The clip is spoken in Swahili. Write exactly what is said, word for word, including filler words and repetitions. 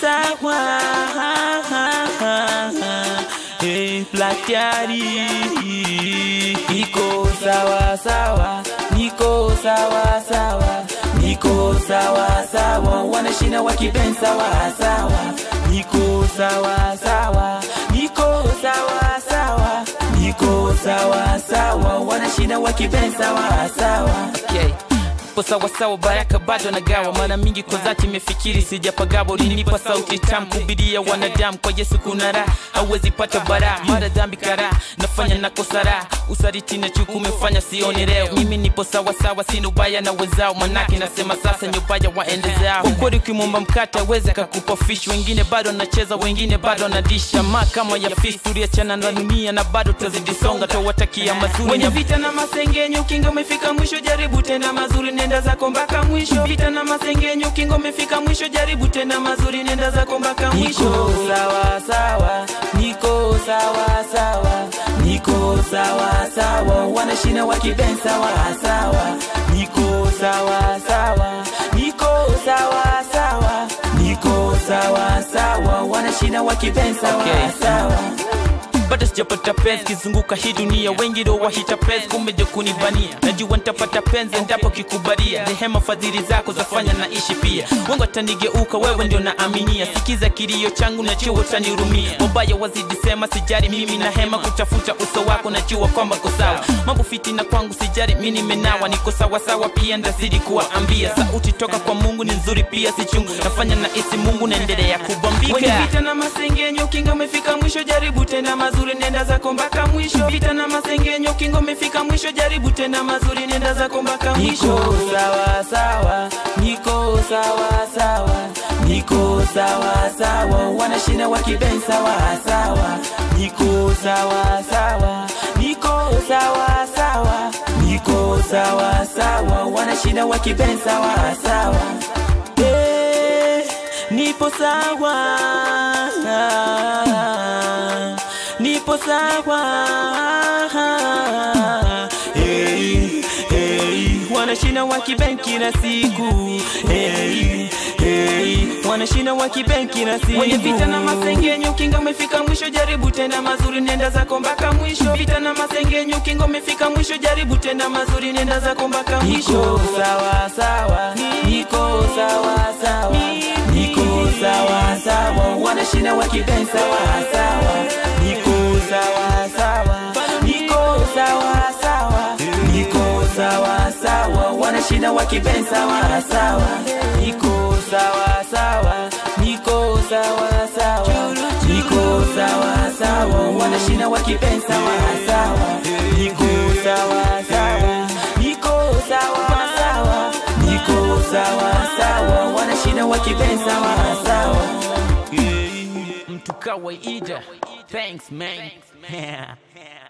sawa. Hey, Platyari, niko sawa sawa, niko sawa sawa, niko sawa sawa, wanashina wakiben sawa sawa, niko sawa sawa, niko sawa sawa, niko sawa sawa, wanashina wakiben sawa sawa. Okay. Po sawa sawa baraka bado nagawa, mara mingi kwa dhati mefikiri sijapagawa. Ulinipa sauti tamu kubidia wanadamu, kwa Yesu kuna raha, hauwezi pata bara. Mara dhambi kara, nafanya na kosara, usariti na chuku umefanya sione leo. Mimi nipo sawa sawa, sina ubaya na wenzao, manake nasema sasa nyubaya waende zao. Ukweli ukimwomba mkate hawezi kakupa fish, wengine bado nacheza, wengine bado nadisha. Kama ya fish tuliachana na dunia na bado tazidi songa, tawatakia mazuri. Wenye vita na masengenyo kinga umefika mwisho, jaribu tena mazuri, nenda zako mpaka mwisho. Vita na masengenyo kinga umefika mwisho, jaribu tena mazuri, nenda zako mpaka mwisho. Niko sawa sawa, niko sawa sawa, niko sawa sawa, wanashina wakiben sawa sawa, niko sawa sawa, niko sawa sawa, niko sawa sawa, wanashina wakiben sawa sawa. Bado sijapata penzi kizunguka hii dunia, wengi ndo wahita penzi kumeje kunibania. Najua nitapata penzi endapo kikubalia, rehema fadhili zako zafanya naishi pia. Mungu atanigeuka, wewe ndio naaminia, sikiza kilio changu na jua utanihurumia. Wabaya wazidi sema sijari, mimi na hema kutafuta uso wako, najua kwamba uko sawa. Mambo fitina kwangu sijari, mimi nimenawa, niko sawa sawa pia ndazidi kuwaambia. Sauti toka kwa Mungu ni nzuri pia si chungu, nafanya na isi Mungu naendelea kubambika. Wenye vita na masengenyo kinga umefika mwisho, jaribu tena mazuri, nenda zako mpaka mwisho. Vita na masengenyo kinga umefika mwisho, jaribu tena mazuri, nenda zako mpaka mwisho. Niko sawa sawa, niko sawa sawa, niko sawa sawa, wanashina wakiben sawa sawa, niko sawa sawa, niko sawa sawa, niko sawa sawa, wanashina wakiben sawa sawa. Eh, nipo sawa, nipo sawa. Hey, hey, wanashina wakiben kila siku. Hey, hey, wanashina wakiben kila siku. Wenye vita na masengenyo kinga umefika mwisho, jaribu tena mazuri, nenda zako mpaka mwisho. Vita na masengenyo kinga umefika mwisho, jaribu tena mazuri, nenda zako mpaka mwisho. Niko sawa sawa, niko sawa sawa, niko sawa sawa, wanashina wakiben sawa sawa, niko sawa sawa, niko sawa sawa, niko sawa sawa, wanashina wakiben sawa sawa, niko sawa sawa, niko sawa sawa, niko sawa sawa, wanashina wakiben sawa sawa, niko sawa sawa, niko sawa sawa, niko sawa sawa, wanashina wakiben sawa sawa. Mtu kawaida, thanks man.